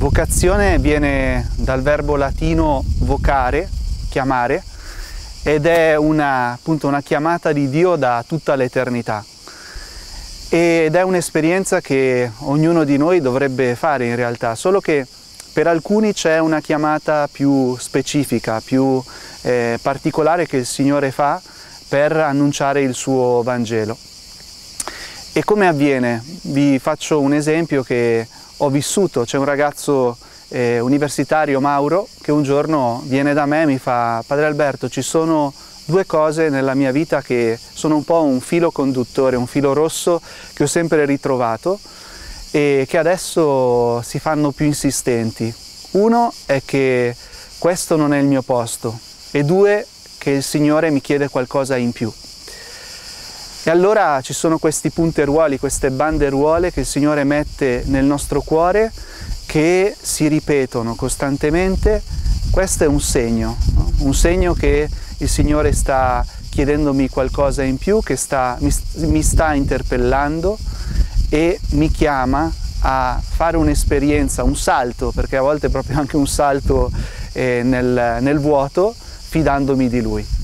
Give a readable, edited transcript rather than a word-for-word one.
Vocazione viene dal verbo latino vocare, chiamare, ed è appunto una chiamata di Dio da tutta l'eternità. Ed è un'esperienza che ognuno di noi dovrebbe fare in realtà, solo che per alcuni c'è una chiamata più specifica, più particolare che il Signore fa per annunciare il suo Vangelo. E come avviene? Vi faccio un esempio che ho vissuto. C'è un ragazzo universitario, Mauro, che un giorno viene da me e mi fa: Padre Alberto, ci sono due cose nella mia vita che sono un po' un filo conduttore, un filo rosso che ho sempre ritrovato e che adesso si fanno più insistenti. Uno è che questo non è il mio posto e due, che il Signore mi chiede qualcosa in più. E allora ci sono questi punteruoli, queste banderuole che il Signore mette nel nostro cuore, che si ripetono costantemente. Questo è un segno, no? Un segno che il Signore sta chiedendomi qualcosa in più, che mi sta interpellando e mi chiama a fare un'esperienza, un salto, perché a volte è proprio anche un salto nel vuoto, fidandomi di Lui.